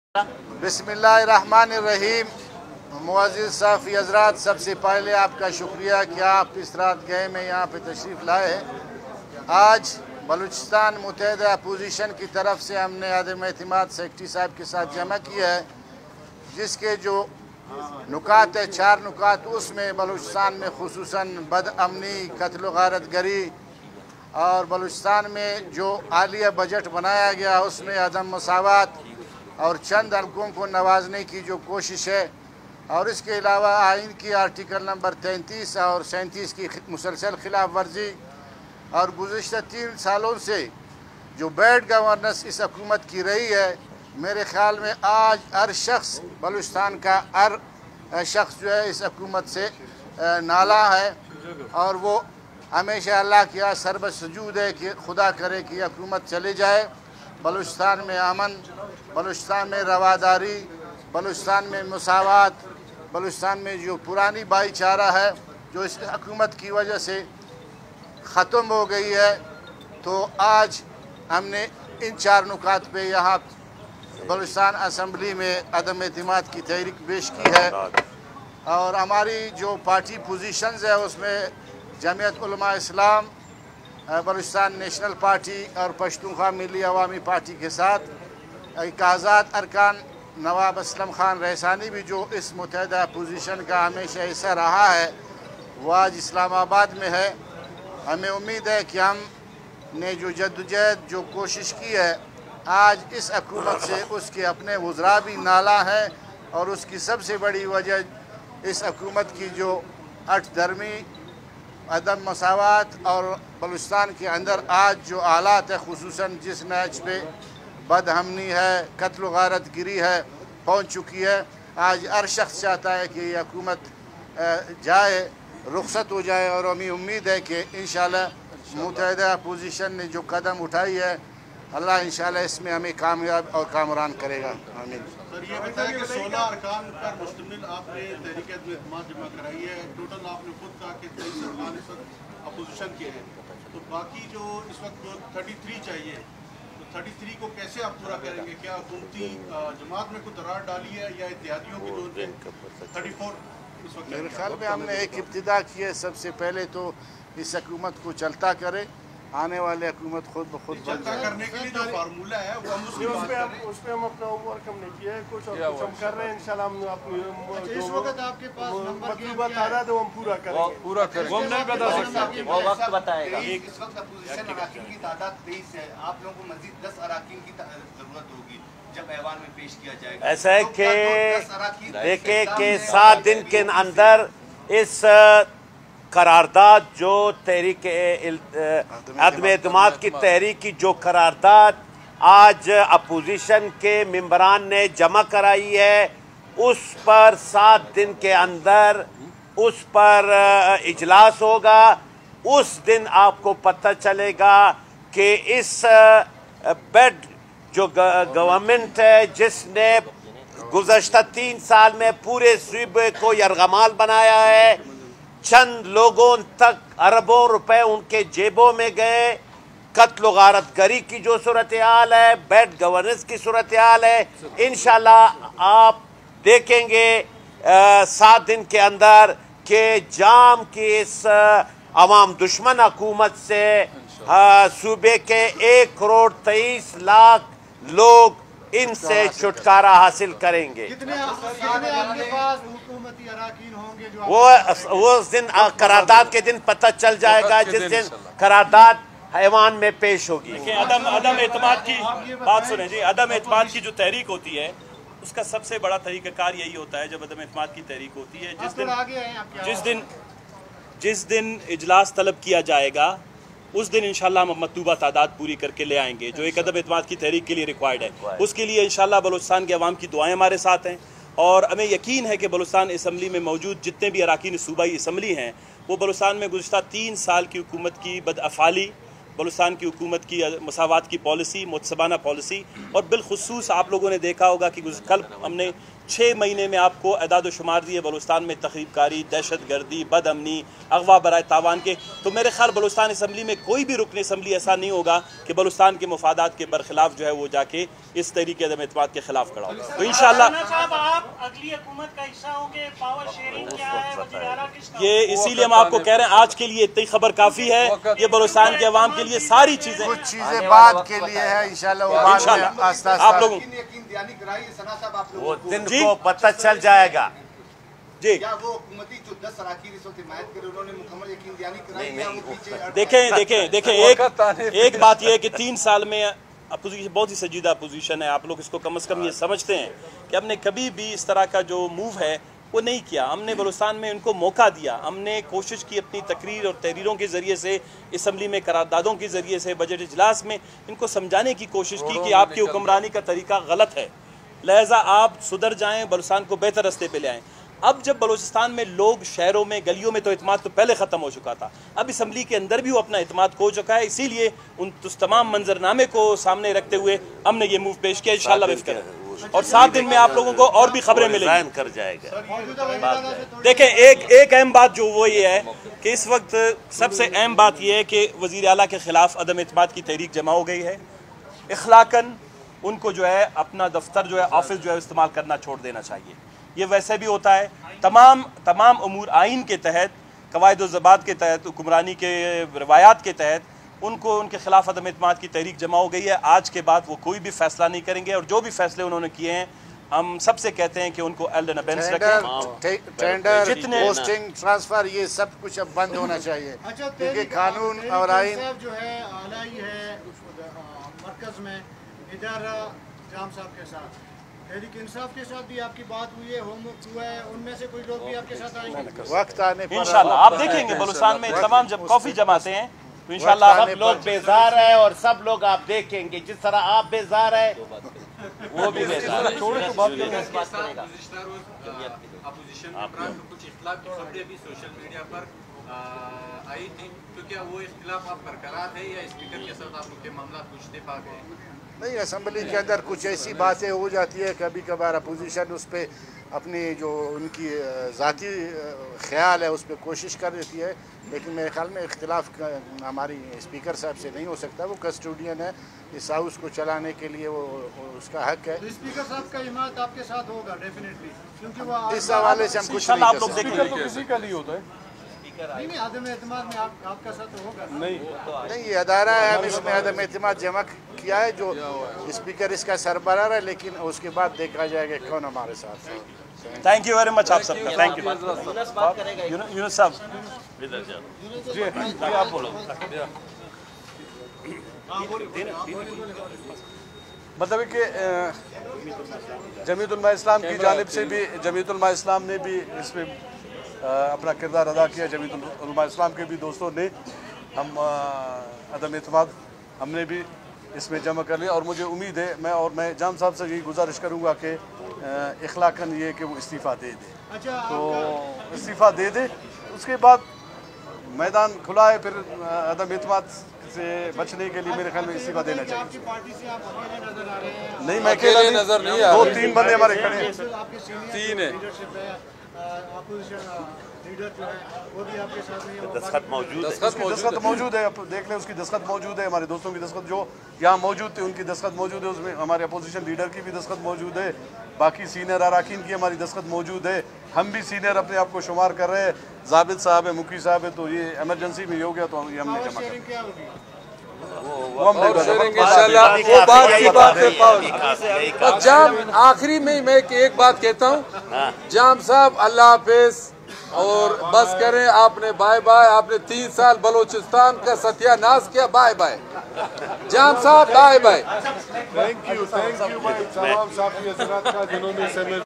बिस्मिल्लाहिर्रहमानिर्रहीम। मुअज़्ज़िज़ साफ़ी हज़रात, सबसे पहले आपका शुक्रिया कि आप इस रात गए में यहाँ पे तशरीफ़ लाए हैं। आज बलूचिस्तान मुत्तहिदा अपोजिशन की तरफ से हमने अदम एतमाद सेक्रेटरी साहब के साथ जमा किया है, जिसके जो नुकात है 4 नुकात, उसमें बलूचिस्तान में खुसूसन बदअमनी, कत्ल व गारतगरी और बलूचिस्तान में जो आलिया बजट बनाया गया उसमें अदम मसावत और चंद हल्कों को नवाजने की जो कोशिश है, और इसके अलावा आइन की आर्टिकल नंबर 33 और 37 की मुसलसल खिलाफ वर्जी और गुज़िश्ता 3 सालों से जो बैड गवर्नेंस इस हुकूमत की रही है। मेरे ख्याल में आज हर शख्स, बलूचिस्तान का हर शख्स जो है इस हुकूमत से नाला है, और वो हमेशा अल्लाह के यहाँ सरब सजूद है कि खुदा करे कि हुकूमत चले जाए। बलूचिस्तान में अमन, बलूचिस्तान में रवादारी, बलूचिस्तान में मुसावात, बलूचिस्तान में जो पुरानी भाईचारा है जो इस हुकूमत की वजह से ख़त्म हो गई है। तो आज हमने इन 4 नुकात पे यहाँ बलूचिस्तान असम्बली में अदम एतमाद की तहरीक पेश की है, और हमारी जो पार्टी पोजीशंस है उसमें जमीयत उलमा इस्लाम, बलूचिस्तान नेशनल पार्टी और पश्तूनख्वा मिली अवामी पार्टी के साथ एक आज़ाद अरकान नवाब असलम खान रहसानी भी जो इस मुत्तहिदा अपोजिशन का हमेशा हिस्सा रहा है, वो आज इस्लामाबाद में है। हमें उम्मीद है कि हमने जो जद्दोजहद जो कोशिश की है, आज इस हुकूमत से उसके अपने वज़रा भी नाला हैं, और उसकी सबसे बड़ी वजह इस हुकूमत की जो अट दरमी, अदम मसावत और बलूचिस्तान के अंदर आज जो हालात है, खुसूसन जिस नहज पे बदहमनी है, कत्ल व गारतगिरी है पहुँच चुकी है। आज हर शख्स चाहता है कि यह हुकूमत जाए, रुखसत हो जाए, और हमें उम्मीद है कि इंशाल्लाह मुत्तहिदा अपोजिशन ने जो कदम उठाई है, अल्लाह इंशाल्लाह इसमें हमें कामयाब और कामरान करेगा। आमीन। सर, ये बताया कि 16 अरकान पर मुश्तमिल आपने तहरीक एतमाद जमा कराई है। टोटल आपने खुद कहा कि 23 अरकान इस वक्त अपोजिशन के हैं, तो बाकी जो इस वक्त जो 33 चाहिए, तो 33 को कैसे आप पूरा करेंगे? क्या हुकूमती जमात में कुछ दरार डाली है या इत्तेहादियों की जो 34 इस वक्त? मेरे ख्याल में हमने एक इब्तिदा की है, सबसे पहले तो इस हुकूमत को चलता करे, आने वाले हुकूमत खुद ब खुद चलता करने के लिए जो फार्मूला है वो हम उसमें हम अपना होमवर्क हम नहीं किया है, कुछ और कुछ हम कर रहे हैं। इंशाल्लाह हम इस वक्त आपके पास मतलूबा तादाद है वो हम पूरा करेंगे। वो नहीं बता सकते, वो वक्त बताएगा। इस वक्त अपोजिशन अराकीन की तादाद 23 है, आप लोगों को मजीद 10 अराकीन की जरूरत होगी जब ऐवान में पेश किया जाएगा। ऐसा है कि देखिए कि 7 दिन के अंदर इस करारदाद जो तहरीक अदम एतमाद की तहरीक की जो करारदाद आज अपोजिशन के मेंबरान ने जमा कराई है, उस पर 7 दिन के अंदर उस पर इजलास होगा। उस दिन आपको पता चलेगा कि इस बेड जो गवर्नमेंट है जिसने गुज़श्ता 3 साल में पूरे सूबे को यरगमाल बनाया है, चंद लोगों तक अरबों रुपए उनके जेबों में गए, कत्ल व गारतगरी की जो सूरत हाल है, बैड गवर्नेंस की सूरत हाल है, इंशाल्लाह आप देखेंगे 7 दिन के अंदर के जाम की इस अवाम दुश्मन हुकूमत से सूबे के 1 करोड़ 23 लाख लोग इनसे छुटकारा हासिल करेंगे। कितने आपके पास हुकूमती अराकीन होंगे जो वो उस दिन करारदाद के दिन पता चल जाएगा, जिस दिन करारदाद ऐवान में पेश होगी। अदम एतमाद की बात सुने जी, अदम एतमाद की जो तहरीक होती है उसका सबसे बड़ा तरीक़ाकार यही होता है, जब अदम एतमाद की तहरीक होती है जिस दिन इजलास तलब किया जाएगा उस दिन इंशाल्लाह हम मतलूबा तादाद पूरी करके ले आएंगे जो एक अदम एतमाद की तहरीक के लिए रिक्वायर्ड है। उसके लिए इंशाल्लाह बलूचिस्तान के अवाम की दुआएं हमारे साथ हैं, और हमें यकीन है कि बलूचिस्तान असम्बली में मौजूद जितने भी अराकीन सूबाई असम्बली हैं वो बलूचिस्तान में गुज़श्ता 3 साल की हुकूमत की बदअफ़ाली, बलूचिस्तान की हुकूमत की मसावात की पॉलिसी, मुतसबाना पॉलिसी, और बिलखुसूस आप लोगों ने देखा होगा कि कल हमने 6 महीने में आपको एदाद शुमार दिए बलूचिस्तान में तखरीबकारी, दहशत गर्दी, बदअमनी, अगवा बराए तावान के। तो मेरे ख्याल बलूचिस्तान असम्बली में कोई भी रुकन असम्बली ऐसा नहीं होगा कि बलूचिस्तान के मफादात के बरखिलाफ जो है वो जाके इस तरीके अदम एतमाद के खिलाफ खड़ा होगा। तो इंशाअल्लाह आप अगली हुकूमत का हिस्सा होंगे। पावर शेयरिंग क्या है, वज़ीर आला किसका? ये इसीलिए हम आपको कह रहे हैं आज के लिए इतनी खबर काफ़ी है। ये बलूचिस्तान के अवाम के लिए सारी चीज़ें, कुछ चीज़ें बाद के लिए है इंशाल्लाह। आप लोगों वो दिन को पता चल जाएगा जी। क्या वो हुकूमती जो 10 अराकीन इस वक्त हिमायत करे उन्होंने मुकम्मल यकीन दहानी कराई है? वो पीछे देखें एक बात यह है कि 3 साल में अपोजिशन बहुत ही संजीदा अपोजिशन है। आप लोग इसको कम से कम ये समझते हैं कि हमने कभी भी इस तरह का जो मूव है वो नहीं किया। हमने बलूचिस्तान में इनको मौका दिया, हमने कोशिश की अपनी तकरीर और तहरीरों के ज़रिए से, असम्बली में करारदादों के ज़रिए से, बजट इजलास में इनको समझाने की कोशिश की कि आपकी हुक्मरानी का तरीका गलत है, लिहाजा आप सुधर जाएं, बलूचिस्तान को बेहतर रास्ते पे ले आएँ। अब जब बलूचिस्तान में लोग शहरों में, गलियों में तो इत्मीनान तो पहले ख़त्म हो चुका था, अब असम्बली के अंदर भी वो अपना इत्मीनान खो चुका है। इसीलिए उन तमाम मंजरनामे को सामने रखते हुए हमने ये मूव पेश किया। इंशाअल्लाह बेहतर और 7 दिन में आप लोगों को और भी खबरें मिलेंगी। कर जाएगा। देखें एक अहम बात जो वो ये है कि इस वक्त सबसे अहम बात यह है कि वज़ीर आला के ख़िलाफ़ अदम एतमाद की तहरीक जमा हो गई है। इखलाकन उनको जो है अपना दफ्तर जो है, ऑफिस जो है इस्तेमाल करना छोड़ देना चाहिए। ये वैसे भी होता है तमाम उमूर आइन के तहत, कवायद ज़बात के तहत, हुक्मरानी के रवायात के तहत उनको उनके खिलाफ अदम एतमाद की तहरीक जमा हो गई है। आज के बाद वो कोई भी फैसला नहीं करेंगे और जो भी फैसले उन्होंने किए हैं हम सबसे कहते हैं कि उनको एल्ड अबेंस रखें। टेंडर, जितने पोस्टिंग, ट्रांसफर, ये सब कुछ अब बंद होना चाहिए क्योंकि कानून और आइन जो है आला ही है मरकज में, इधर जाम साहब के साथ, तहरीक इंसाफ के साथ भी आपकी बात हुई है, हुआ है, उनमें से कोई लोग भी आपके साथ आएंगे वक्त आने पर इंशाल्लाह। आप देखेंगे बलूचिस्तान में तमाम जब कॉफी जमाते हैं तो इंशाल्लाह सब लोग बेजार है और सब लोग आप देखेंगे जिस तरह आप बेजार है वो भी बेजार है। अपोजिशन में कुछ इख्तिलाफ की खबरें भी सोशल मीडिया पर आई थी, तो क्या वो इख्तिलाफ आप बरकरार है या स्पीकर के साथ आप उनके मामला पूछते पा गए? नहीं, असम्बली के अंदर कुछ ऐसी बातें हो जाती है, कभी कभार अपोजिशन उस पर अपनी जो उनकी ज़ाती ख्याल है उस पर कोशिश कर देती है, लेकिन मेरे ख्याल में इख्तिलाफ हमारी स्पीकर साहब से नहीं हो सकता। वो कस्टोडियन है इस हाउस को चलाने के लिए, वो उसका हक है। स्पीकर साहब का हिमायत आपके साथ होगा डेफिनेटली, क्योंकि वो इस हवाले से हम कुछ नहीं कर सकते। तो किसी का नहीं होता है। नहीं, आदम एतमाद में आपका साथ तो होगा नहीं, ये अदारा है, हम इसमें आदम एतमाद जमा किया है, जो स्पीकर इसका सरबराह है, लेकिन उसके बाद देखा जाएगा कौन हमारे साथ। थैंक यू वेरी मच आप सबका। थैंक यू यूनुस साहब जी, आप बोलो। मतलब कि जमीयत उलमा इस्लाम की जानिब से भी, जमीयत उलमा इस्लाम ने भी इसमें अपना किरदार अदा किया। जमीयत उलमा इस्लाम के भी दोस्तों ने हम अदम एतमाद हमने भी इसमें जमा कर लिया और मुझे उम्मीद है मैं जाम साहब से यही गुजारिश करूँगा कि इखलाकन ये कि वो इस्तीफ़ा दे दे। तो इस्तीफ़ा दे दे, उसके बाद मैदान खुला है, फिर अदम एतमाद से बचने के लिए मेरे ख्याल में इस्तीफ़ा देना चाहिए। नहीं, मैं अकेले नजर नहीं, 2-3 बंदे हमारे खड़े हैं, 3 है। दस्तखत मौजूद है, दस्तखत मौजूद है, देख लें उसकी दस्तखत मौजूद है, हमारे दोस्तों की दस्तखत जो यहाँ मौजूद थे उनकी दस्तखत मौजूद है, उसमें हमारे अपोजिशन लीडर की भी दस्तखत मौजूद है, बाकी सीनियर अराकीन की हमारी दस्तखत मौजूद है। हम भी सीनियर अपने आप को शुमार कर रहे हैं, जाबित साहब है, मुखी साहब है, तो ये एमरजेंसी में हो गया तो ये हमने जमा कर वो बात की बात है। जाम आखिरी में मैं एक बात कहता हूँ, जाम साहब अल्लाह हाफिज और बस करें, आपने बाय बाय, आपने 3 साल बलूचिस्तान का सत्यानाश किया, बाय बाय जाम साहब, बाय बाय। थैंक यू भाई तमाम साथी हज़रात का जिन्होंने